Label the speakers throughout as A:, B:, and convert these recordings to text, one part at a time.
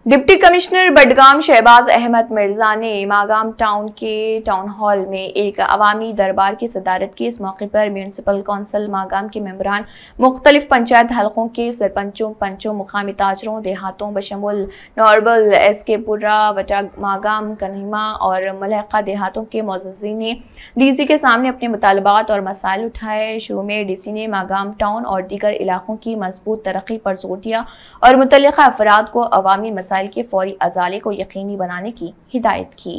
A: Deputy commissioner Budgam Shahbaz Ahmad Mirza ने Magam town के town hall में एक अवामी दरबार की सदारत की। इस मौके पर म्यूनिसिपल कौंसिल मागाम के मेंबरान, मुख्तलिफ पंचायत हलकों के सरपंचों, पंचों, मुकामी ताजरों, देहातों बशमुल नॉर्बल, SK पुर्रा, वटा मागाम, कन्हिमा और मलहका देहातों के मुअज़्ज़िज़ीन ने DC के सामने अपने मुतालबात और मसाइल उठाए। शुरू में DC ने मागाम टाउन और दीगर इलाकों की मजबूत तरक्की पर जोर दिया और मुतल्लिका अफराद को अवामी मसाइल के फौरी अजाले को यकीनी बनाने की हिदायत की।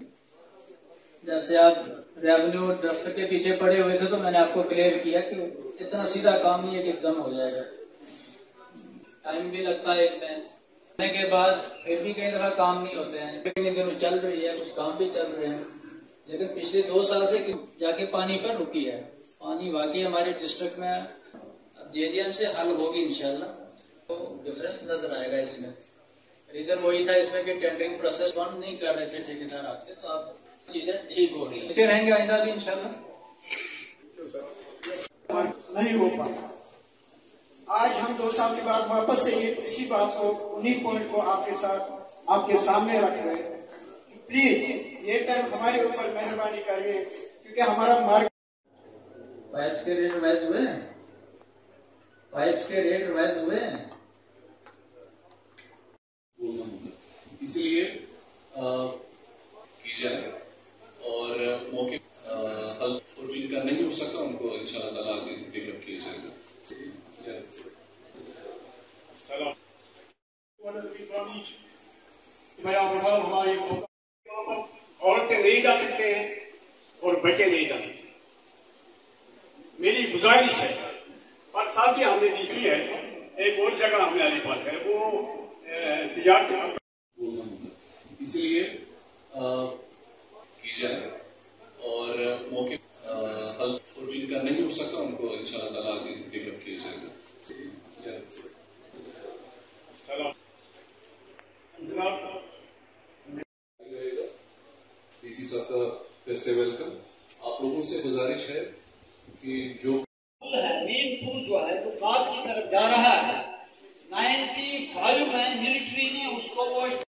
B: जैसे आप रेवेन्यू दफ्तर के पीछे पड़े हुए थे तो मैंने आपको क्लियर किया कि इतना सीधा काम नहीं है कि एकदम हो जाएगा, टाइम भी लगता है एक में के बाद फिर भी कई दफा काम नहीं होते हैं। कितने दिन चल रही है, कुछ काम भी चल रहे हैं, लेकिन पिछले 2 साल से जाके पानी पर रुकी है। पानी वाकई हमारे डिस्ट्रिक्ट में JGM से हल होगी इंशाल्लाह, तो डिफरेंस नजर आएगा इसमें। रीजन वही था इसमें कि टेंडरिंग प्रोसेस बंद नहीं कर रहे थे ठेकेदार आपके, तो अब चीजें ठीक हो रही है, रहेंगे आइंदा भी इंशाल्लाह।
C: नहीं हो पाया। आज हम 2 साल के बाद वापस से इसी बात को, उन्हीं पॉइंट को आपके साथ, आपके सामने रख रहे हैं। प्लीज ये टाइम हमारे ऊपर मेहरबानी करिए, क्योंकि हमारा मार्ग
B: पाइप्स के रेट राइज हुए हैं, पाइप्स के रेट राइज हुए हैं,
D: इसलिए की जाए और मौके हल और जिनका नहीं हो सकता उनको इंशाल्लाह ताला आगे पिकअप किया जाएगा।
E: औरतें नहीं जा सकते हैं और बच्चे नहीं जा सकते। मेरी गुजारिश है, पर साल भी हमने दी है, एक और जगह हमारे पास है, वो तिजारत,
D: इसलिए की जाए और मौके हल और जिनका नहीं हो सकता उनको इंशाल्लाह ताला आगे पिकअप किया जाएगा। DC साहब का फिर से वेलकम। आप लोगों से गुजारिश है कि जो
B: मेन पुल जो है तो साथ की तरफ जा रहा है, 95 में मिलिट्री ने उसको वो